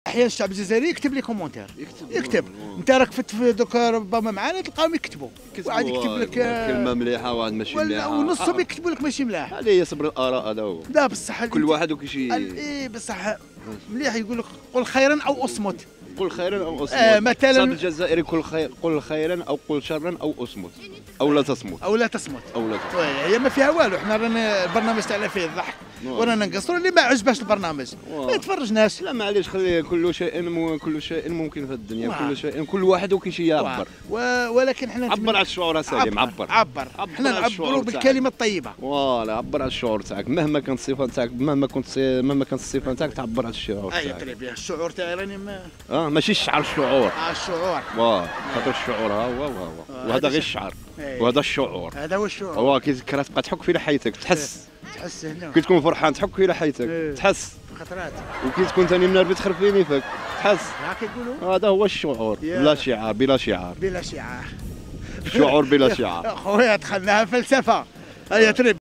احيانا الشعب الجزائري يكتب لي كومونتير، يكتب انت راك في دوك ربما معانا تلقاهم يكتبوا، واحد يكتب لك كلمه مليحه واحد ماشي مليحه، ونصهم يكتبوا لك ماشي ملاح. هذه هي صبر الاراء هذا هو. لا بصح كل واحد وكيشي. اي بصح مليح يقول لك قل خيرا او اصمت. قل خيرا او اصمت. مثلا الشعب الجزائري قل خيرا او قل شرا او اصمت او لا تصمت. او لا تصمت. او لا تصمت. هي ما فيها والو، حنا رانا البرنامج تاعنا فيه الضحك ورانا نقصروا. اللي ما عجبهاش البرنامج ما يتفرجناش. لا معليش، خلي كل شيء ممكن في الدنيا. كل واحد وكيشي يعبر. ولكن حنا عبر على الشعور سالم. عبر حنا نعبروا بالكلمه الطيبه. فوالا عبر على الشعور تاعك مهما كانت الصفه تاعك، مهما كانت الصفه تاعك تعبر على الشعور تاعك. اي طري الشعور تاعي راني ماشي الشعر، الشعور. الشعور. خاطر الشعور ها هو وهذا غير الشعر وهذا الشعور. هذا هو الشعور. هو كي تكره تبقى تحك في لحيتك تحس هنا. كي تكون فرحان تحك في لحيتك تحس. خطرات. وكي تكون ثاني منرفز تخرب في نيفك تحس. هاك يقولوا. هذا هو الشعور. بلا شعار بلا شعار. بلا شعار. شعور بلا شعار. خويا دخلناها فلسفه. هيا تري